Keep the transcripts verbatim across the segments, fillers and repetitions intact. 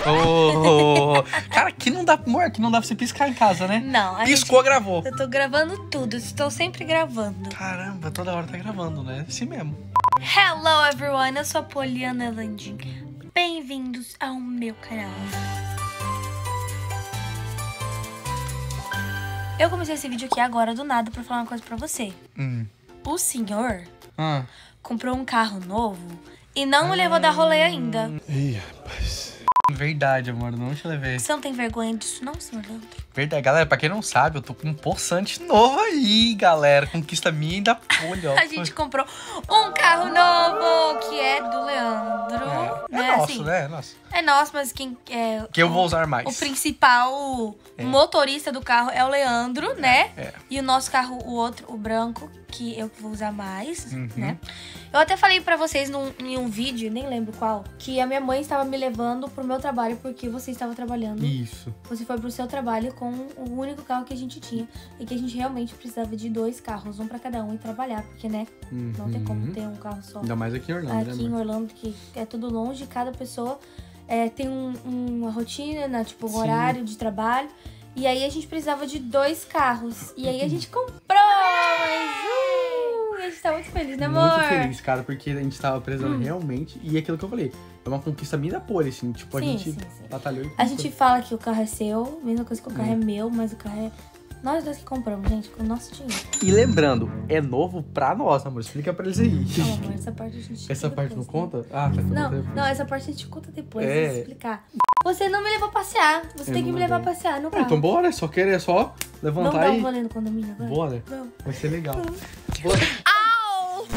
Oh, cara, aqui não dá, amor, aqui não dá pra você piscar em casa, né? Não. Piscou, gente, gravou. Eu tô gravando tudo, estou sempre gravando. Caramba, toda hora tá gravando, né? Assim mesmo. Hello everyone, eu sou a Poliana Landim. Bem-vindos ao meu canal. Eu comecei esse vídeo aqui agora do nada pra falar uma coisa pra você. Hum. O senhor Ah. comprou um carro novo e não me levou dar rolê ainda. Ih, rapaz. Verdade, amor, não te levei. Você não tem vergonha disso não, senhor Leandro? Verdade, galera, pra quem não sabe, eu tô com um poçante novo aí, galera. Conquista minha e da Folha, ó. A gente comprou um carro novo, que é do Leandro. É, né? é nosso, assim, né? É nosso. É nosso, mas quem é... Que eu o, vou usar mais. O principal É. motorista do carro é o Leandro, né? É. E o nosso carro, o outro, o branco, que eu vou usar mais, Uhum. né? Eu até falei pra vocês num, em um vídeo, nem lembro qual, que a minha mãe estava me levando pro meu trabalho porque você estava trabalhando. Isso. Você foi pro seu trabalho com o único carro que a gente tinha e que a gente realmente precisava de dois carros, um pra cada um e trabalhar, porque, né, Uhum. não tem como ter um carro só. Ainda mais aqui em Orlando, Aqui né, em amor? Orlando, que é tudo longe, cada pessoa é, tem um- uma rotina, né, tipo, um Sim. horário de trabalho. E aí a gente precisava de dois carros. E aí a gente comprou, mas uh, a gente tá muito feliz, né, amor? Muito feliz, cara, porque a gente tava precisando realmente. E aquilo que eu falei, é uma conquista minha da Poli, assim. Tipo, a Sim, gente sim, sim. batalhou e A conquistou. gente fala que o carro é seu, mesma coisa que o carro Hum. é meu, mas o carro é nós dois que compramos, gente, com o nosso dinheiro. E lembrando, é novo pra nós, amor. Explica pra eles aí. Não, amor, essa parte a gente Essa conta parte não depois, né? conta? Ah, tá Não, contando. não, essa parte a gente conta depois, É. vou explicar. Você não me levou a passear, você Eu tem que não me levar a levei. passear no Ah, carro. então bora, só querer, é só Vamos levantar dar e... um rolê no condomínio agora? Bora. Vamos. Vai ser legal. Au!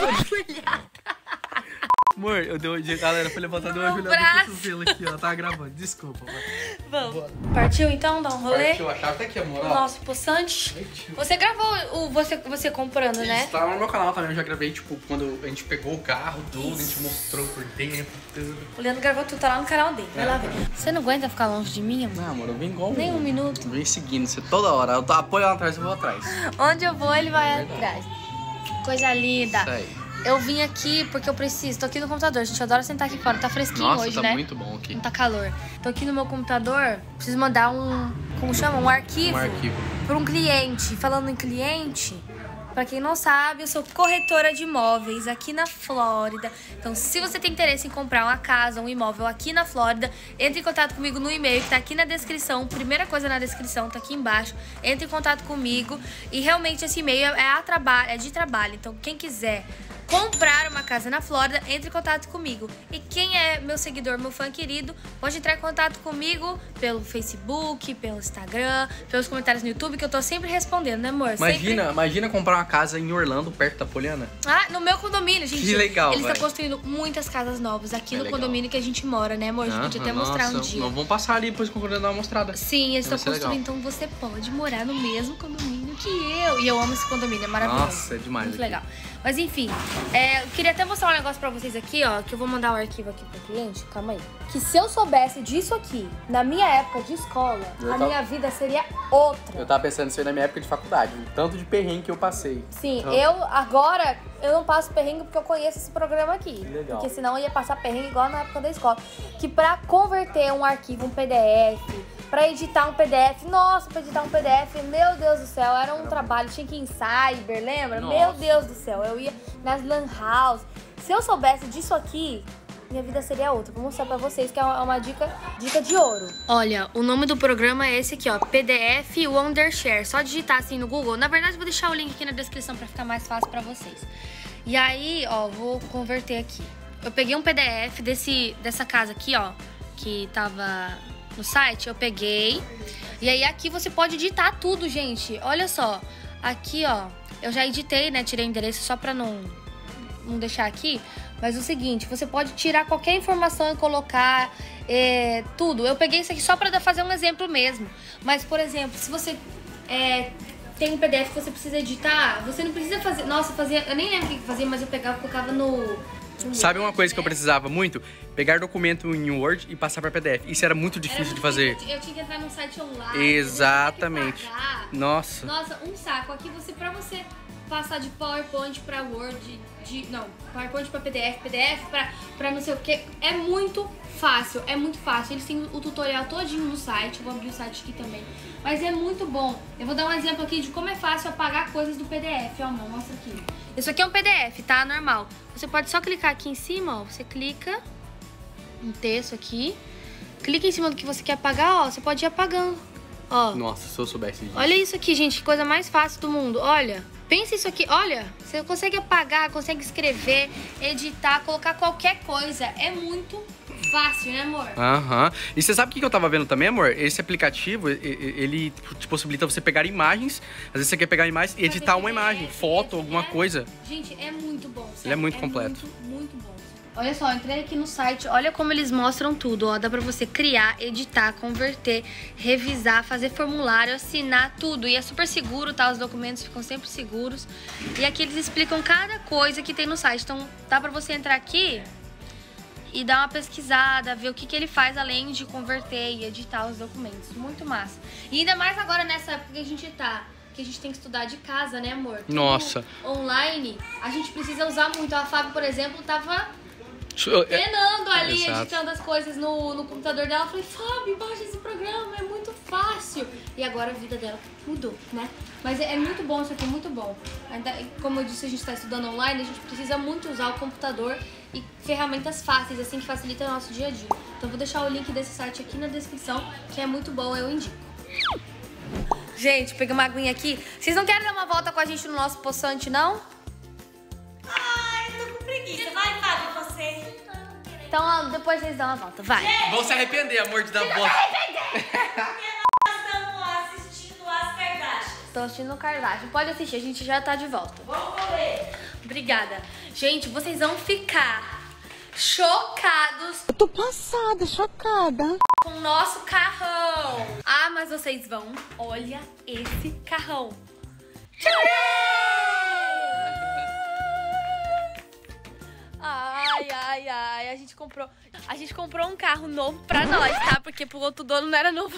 Amor, eu dei um dia, galera, foi levantar, deu uma Meu Juliana do braço. cotovelo aqui, ó. Tava gravando, desculpa, amor. Vamos. Bora. Partiu então, dar um rolê? Partiu, a chave tá aqui, amor, O ó. nosso poçante. Partiu. Você gravou o você, você comprando, né? Tá lá no meu canal também, eu já gravei, tipo, quando a gente pegou o carro, tudo, a gente mostrou por dentro, tudo. O Leandro gravou tudo, tá lá no canal dele. Vai lá ver. Você não aguenta ficar longe de mim, amor? Não, amor, eu vim igual Nem um minuto. Vem seguindo você toda hora. Eu tô apoio lá atrás, eu vou atrás. Onde eu vou, ele vai atrás. Coisa linda. Isso aí. Eu vim aqui porque eu preciso. Tô aqui no computador, gente. Eu adoro sentar aqui fora. Tá fresquinho Nossa, hoje, tá né? muito bom aqui. Não tá calor. Tô aqui no meu computador. Preciso mandar um... Como chama? Um arquivo. Um arquivo. Pra um cliente. Falando em cliente... Pra quem não sabe, eu sou corretora de imóveis aqui na Flórida. Então, se você tem interesse em comprar uma casa, um imóvel aqui na Flórida, entre em contato comigo no e-mail que tá aqui na descrição. Primeira coisa na descrição, tá aqui embaixo. Entre em contato comigo. E realmente esse e-mail é, a traba é de trabalho. Então, quem quiser comprar uma casa na Flórida, entre em contato comigo. E quem é meu seguidor, meu fã querido, pode entrar em contato comigo pelo Facebook, pelo Instagram, pelos comentários no YouTube, que eu tô sempre respondendo, né, amor? Imagina, Sempre... imagina comprar uma casa em Orlando, perto da Poliana. Ah, no meu condomínio, gente. Que legal, Eles estão véi. construindo muitas casas novas aqui É no legal. condomínio que a gente mora, né, amor? A gente Ah, podia até mostrar um nossa, dia. Nós vamos passar ali depois concordando dar uma mostrada. Sim, eles Vai estão ser legal. construindo, então você pode morar no mesmo condomínio que eu. E eu amo esse condomínio, é maravilhoso. Nossa, é demais Muito aqui. legal. Mas enfim, é, eu queria até mostrar um negócio pra vocês aqui, ó, que eu vou mandar o arquivo aqui pro cliente. Calma aí. Que se eu soubesse disso aqui, na minha época de escola, Eu a tava- minha vida seria outra. Eu tava pensando nisso aí na minha época de faculdade, o tanto de perrengue que eu passei. Sim, Então- eu agora eu não passo perrengue porque eu conheço esse programa aqui. Que legal. Porque senão eu ia passar perrengue igual na época da escola. Que pra converter um arquivo, um P D F, pra editar um P D F, nossa, pra editar um P D F, meu Deus do céu, era um trabalho, tinha que ir em cyber, lembra? Nossa. Meu Deus do céu, eu ia nas lan house. Se eu soubesse disso aqui, minha vida seria outra. Vou mostrar pra vocês que é uma, uma dica, dica de ouro. Olha, o nome do programa é esse aqui, ó, P D F Wondershare. Só digitar assim no Google. Na verdade, vou deixar o link aqui na descrição pra ficar mais fácil pra vocês. E aí, ó, vou converter aqui. Eu peguei um P D F desse, dessa casa aqui, ó, que tava no site, eu peguei. E aí aqui você pode editar tudo, gente. Olha só, aqui, ó, eu já editei, né, tirei o endereço só pra não, não deixar aqui. Mas é o seguinte, você pode tirar qualquer informação e colocar é, tudo. Eu peguei isso aqui só pra fazer um exemplo mesmo. Mas, por exemplo, se você é, tem um P D F que você precisa editar, você não precisa fazer... Nossa, fazia, eu nem lembro o que fazia, mas eu pegava e colocava no... no Sabe uma Word, coisa que eu né? precisava muito? Pegar documento em Word e passar pra P D F. Isso era muito Era difícil muito de fazer. difícil, Eu tinha que entrar num site online. Exatamente. eu tinha que pagar. Nossa. Nossa, um saco. Aqui você, pra você passar de PowerPoint pra Word, de... Não, PowerPoint pra P D F, P D F pra, pra não sei o que. É muito fácil, é muito fácil. Eles têm o tutorial todinho no site, eu vou abrir o site aqui também. Mas é muito bom. Eu vou dar um exemplo aqui de como é fácil apagar coisas do P D F, ó, amor, mostra aqui. Isso aqui é um P D F, tá? Normal. Você pode só clicar aqui em cima, ó, você clica um texto aqui, clica em cima do que você quer apagar, ó, você pode ir apagando, ó. Nossa, se eu soubesse disso. Olha isso aqui, gente, que coisa mais fácil do mundo, olha. Pensa isso aqui, olha, você consegue apagar, consegue escrever, editar, colocar qualquer coisa. É muito fácil, né, amor? Aham. Uhum. E você sabe o que eu tava vendo também, amor? Esse aplicativo, ele te possibilita você pegar imagens. Às vezes você quer pegar imagens e editar uma imagem, foto, alguma coisa. Gente, é muito bom, sério. Ele é muito completo. Muito, muito bom. Olha só, eu entrei aqui no site, olha como eles mostram tudo, ó. Dá pra você criar, editar, converter, revisar, fazer formulário, assinar, tudo. E é super seguro, tá? Os documentos ficam sempre seguros. E aqui eles explicam cada coisa que tem no site. Então, dá pra você entrar aqui e dar uma pesquisada, ver o que, que ele faz além de converter e editar os documentos. Muito massa. E ainda mais agora nessa época que a gente tá, que a gente tem que estudar de casa, né, amor? Tudo Nossa. online, a gente precisa usar muito. A Fábio, por exemplo, tava penando ali, Exato. editando as coisas no, no computador dela. Eu falei, Fábio, baixa esse programa, é muito fácil. E agora a vida dela mudou, né? Mas é, é muito bom isso aqui, muito bom. Ainda, como eu disse, a gente está estudando online, a gente precisa muito usar o computador e ferramentas fáceis, assim, que facilitam o nosso dia a dia. Então eu vou deixar o link desse site aqui na descrição, que é muito bom, eu indico. Gente, peguei uma aguinha aqui. Vocês não querem dar uma volta com a gente no nosso poçante, não? Ai, tô com preguiça. Vai, Fábio, você. Então ó, depois vocês dão uma volta, vai. Vão se arrepender, amor, de dar volta. Nós estamos assistindo as Kardashians. Tô assistindo o Kardashian. Pode assistir, a gente já tá de volta. Vamos correr. Obrigada. Gente, vocês vão ficar chocados. Eu tô passada, chocada. Com o nosso carrão. Ah, mas vocês vão. Olha esse carrão. Ai, ai, ai. A gente comprou. A gente comprou um carro novo pra nós, tá? Porque pro outro dono não era novo.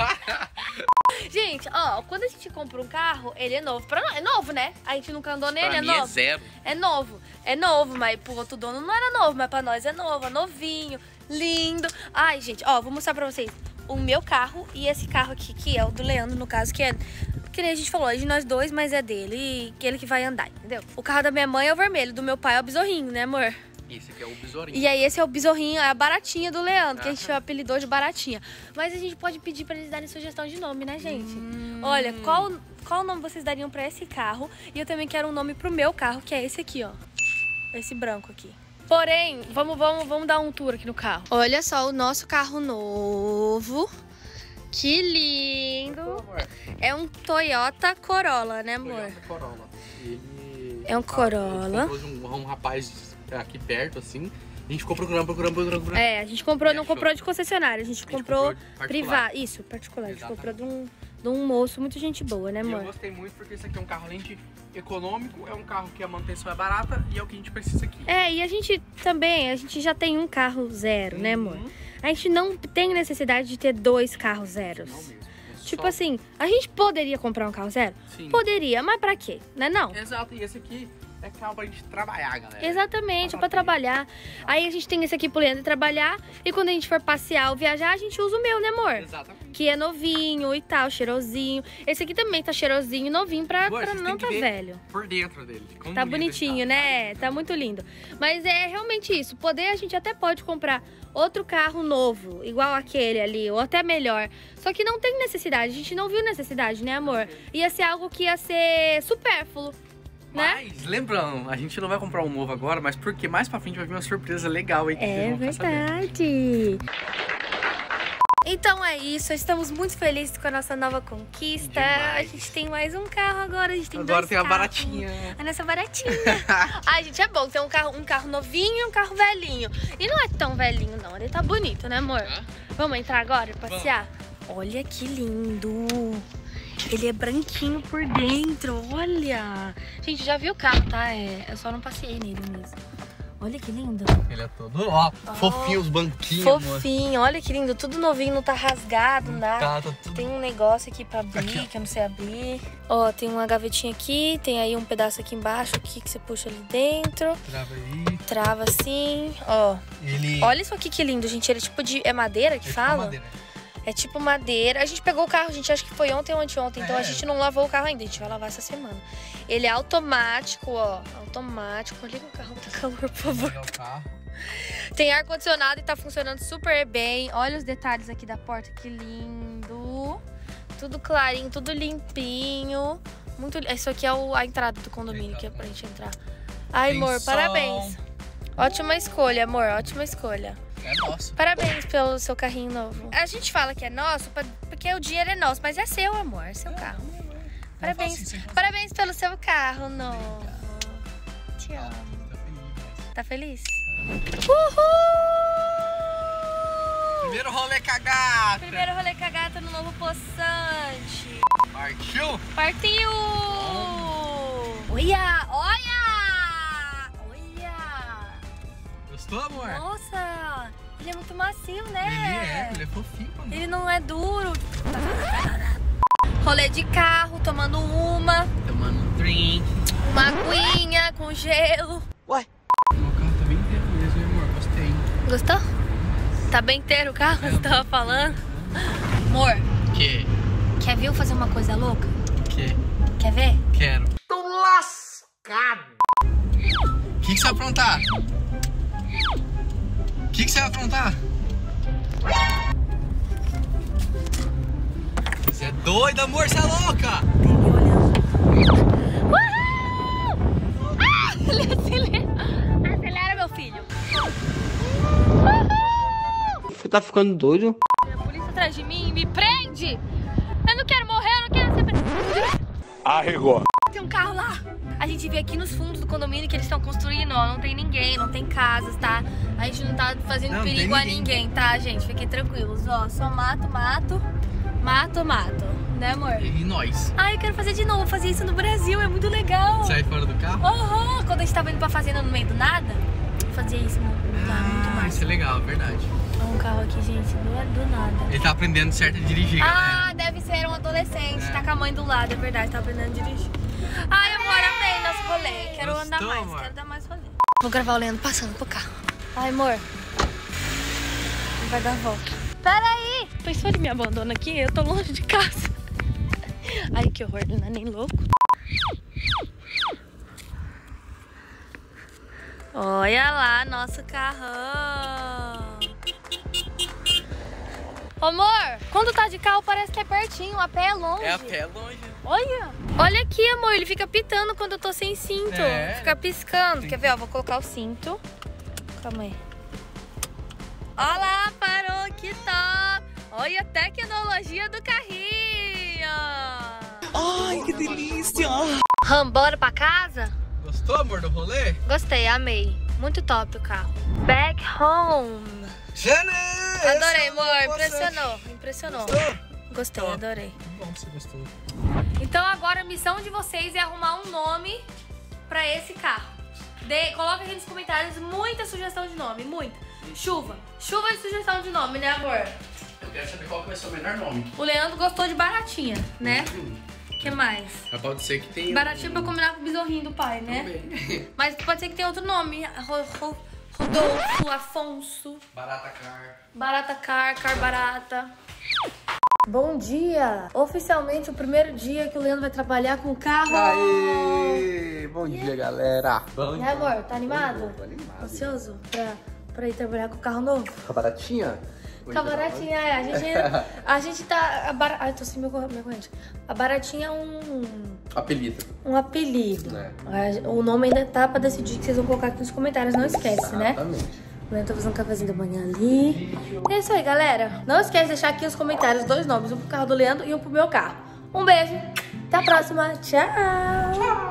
Gente, ó, quando a gente compra um carro, ele é novo pra nós. É novo, né? A gente nunca andou nele, Pra é mim novo. é zero. É novo. É novo, mas pro outro dono não era novo, mas pra nós é novo, é novinho, lindo. Ai, gente, ó, vou mostrar pra vocês o meu carro e esse carro aqui, que é o do Leandro, no caso, que é... Que nem a gente falou, é de nós dois, mas é dele e que ele que vai andar, entendeu? O carro da minha mãe é o vermelho, do meu pai é o besorrinho, né, amor? Esse aqui é o besourinho. E aí esse é o besorrinho, é a baratinha do Leandro, que a gente apelidou de baratinha. Mas a gente pode pedir pra eles darem sugestão de nome, né, gente? Hum. Olha, qual, qual nome vocês dariam pra esse carro? E eu também quero um nome pro meu carro, que é esse aqui, ó. Esse branco aqui. Porém, vamos, vamos, vamos dar um tour aqui no carro. Olha só o nosso carro novo. Que lindo. É um Toyota Corolla, né, amor? Toyota Corolla. Ele... É um Corolla. Ele comprou um, um rapaz aqui perto, assim. A gente ficou procurando, procurando, procurando. procurando. É, a gente comprou, E não achou. comprou de concessionária, a gente, A gente comprou, comprou de particular. privado. Isso, particular. A gente comprou de um, de um moço, muito gente boa, né, E eu amor? gostei muito porque esse aqui é um carro além de econômico, é um carro que a manutenção é barata e é o que a gente precisa aqui. É, e a gente também, a gente já tem um carro zero, né, amor? A gente não tem necessidade de ter dois carros zeros. Não mesmo. É Tipo só- assim, a gente poderia comprar um carro zero? Sim. Poderia, mas pra quê? Né, não? Exato, e esse aqui é carro pra gente trabalhar, galera. Exatamente, é pra Pra trabalhar. Aí a gente tem esse aqui pro Leandro trabalhar. E quando a gente for passear ou viajar, a gente usa o meu, né, amor? Exatamente. Que é novinho e tal, cheirosinho. Esse aqui também tá cheirosinho e novinho pra, Amor, pra vocês não têm que tá ver velho. Por dentro dele. Como Tá lindo bonitinho, ele né? Tá muito lindo. Mas é realmente isso. Poder, a gente até pode comprar outro carro novo, igual aquele ali, ou até melhor. Só que não tem necessidade. A gente não viu necessidade, né, amor? Ia ser algo que ia ser supérfluo, né? Mas, lembrando, a gente não vai comprar um novo agora, mas porque mais pra frente vai vir uma surpresa legal aí que vocês É vão ficar sabendo. verdade. Então é isso, estamos muito felizes com a nossa nova conquista. Demais. A gente tem mais um carro agora, a gente tem Agora dois tem a carros. baratinha. A nossa baratinha. Ai, gente, é bom ter um carro, um carro novinho e um carro velhinho. E não é tão velhinho, não. Ele tá bonito, né, amor? Tá. Vamos entrar agora e passear? Olha que lindo. Ele é branquinho por dentro, olha. Gente, já vi o carro, tá? É, eu só não passei nele mesmo. Olha Olha que lindo. Ele é todo, ó, oh, fofinho os banquinhos, fofinho, olha que lindo. Tudo novinho, não tá rasgado, nada. Tá, tá tudo... Tem um negócio aqui pra abrir, aqui, que eu não sei abrir. Ó, tem uma gavetinha aqui, tem aí um pedaço aqui embaixo aqui que você puxa ali dentro. Trava aí. Trava assim, ó. Ele... Olha isso aqui que lindo, gente. Ele é tipo de... É madeira que é fala? Tipo madeira. É tipo madeira. A gente pegou o carro, gente, acho que foi ontem ou anteontem. Então é. a gente não lavou o carro ainda. A gente vai lavar essa semana. Ele é automático, ó. Automático. Liga o carro, tá calor, por favor. O carro. Tem ar-condicionado e tá funcionando super bem. Olha os detalhes aqui da porta, que lindo. Tudo clarinho, tudo limpinho. Muito. Isso aqui é o, a entrada do condomínio, que é pra gente entrar. Ai, Tem amor, som. parabéns. Ótima escolha, amor. Ótima escolha. É nosso. Parabéns pelo seu carrinho novo. A gente fala que é nosso porque o dinheiro é nosso, mas é seu, amor. É seu carro. Parabéns. Parabéns pelo seu carro novo. Te amo. Tá feliz? Uhul! Primeiro rolê com a gata. Primeiro rolê com a gata no novo poçante. Partiu? Partiu! Olha! Olha! Olha! Gostou, amor? Nossa! Ele é muito macio, né? Ele é, ele é fofinho. Mano. Ele não é duro. Rolê de carro, tomando uma. Tomando um drink. Uma aguinha com gelo. Ué? O carro tá bem inteiro mesmo, amor. Gostei. Gostou? Tá bem inteiro o carro, é, você tava falando? Amor. Que? Quer ver eu fazer uma coisa louca? Que? Quer ver? Quero. Tô lascado. O que, que você vai aprontar? O que, que você vai aprontar? Você é doido, amor, você é louca! Uhul! Ah, ele acelera. Acelera, meu filho. Uhul! Você tá ficando doido? A polícia atrás de mim me prende! Eu não quero morrer, eu não quero ser preso. Arregou. Tem um carro lá. A gente vê aqui nos fundos do condomínio que eles estão construindo, ó. Não tem ninguém, não tem casas, tá? A gente não tá fazendo não, perigo a ninguém, tá, gente? Fiquem tranquilos, ó. Só mato, mato, mato, mato. Né, amor? E nós? Ai, eu quero fazer de novo, fazer isso no Brasil, é muito legal. Sai fora do carro? Aham, uhum. Quando a gente tava indo pra fazenda no meio do nada, fazia isso no, lá, ah, muito mais. Isso é legal, verdade. Olha um carro aqui, gente, do, do nada. Ele tá aprendendo certo a dirigir, Ah, galera. deve ser um adolescente, É. tá com a mãe do lado, é verdade, tá aprendendo a dirigir. Ai, amor, amei nosso rolê. Quero Gostou, andar mais, amor? quero dar mais rolê. Vou gravar o Leandro passando pro carro. Ai, amor. Vai dar a volta. Peraí! Pensou ele me abandona aqui? Eu tô longe de casa. Ai, que horror, ele não é nem louco. Olha lá, nosso carrão. Amor, quando tá de carro parece que é pertinho, a pé é longe. É a pé longe. Olha. Olha aqui, amor, ele fica pitando quando eu tô sem cinto. É. Fica piscando. Quer ver, ó, vou colocar o cinto. Calma aí. Olha lá, parou, que top. Olha a tecnologia do carrinho. Ai, que delícia! Vambora pra casa? Gostou, amor, do rolê? Gostei, amei. Muito top o carro. Back home. Janê! Adorei, amor. Impressionou. Impressionou. Gostou? Gostei, Top. adorei. Que bom que você gostou. Então agora a missão de vocês é arrumar um nome pra esse carro. De, coloca aqui nos comentários muita sugestão de nome, muita. Chuva. Chuva de sugestão de nome, né, amor? Eu quero saber qual que vai ser o melhor nome. O Leandro gostou de Baratinha, né? O que mais? Mas pode ser que tenha... Baratinha pra combinar com o besorrinho do pai, né? Também. Mas pode ser que tenha outro nome. Ro- Ro- Rodolfo, Afonso. Barata Car. Barata Car, Car Barata. Bom dia! Oficialmente o primeiro dia que o Leandro vai trabalhar com o carro. Aê! Bom dia, galera! Bom E aí, amor, tá animado? Tô animado. Ansioso pra, pra ir trabalhar com o carro novo? Tá baratinha? Fica baratinha, é. A gente, ainda- a gente tá... A bar... Ai, tô sem meu, meu corrente. A baratinha é um, Apelido. um apelido. É. A- O nome ainda tá pra decidir, que vocês vão colocar aqui nos comentários. Não esquece, né? Exatamente. O Leandro tá fazendo um cafezinho da manhã ali. É isso aí, galera. Não esquece de deixar aqui nos comentários dois nomes. Um pro carro do Leandro e um pro meu carro. Um beijo. Até a próxima. Tchau.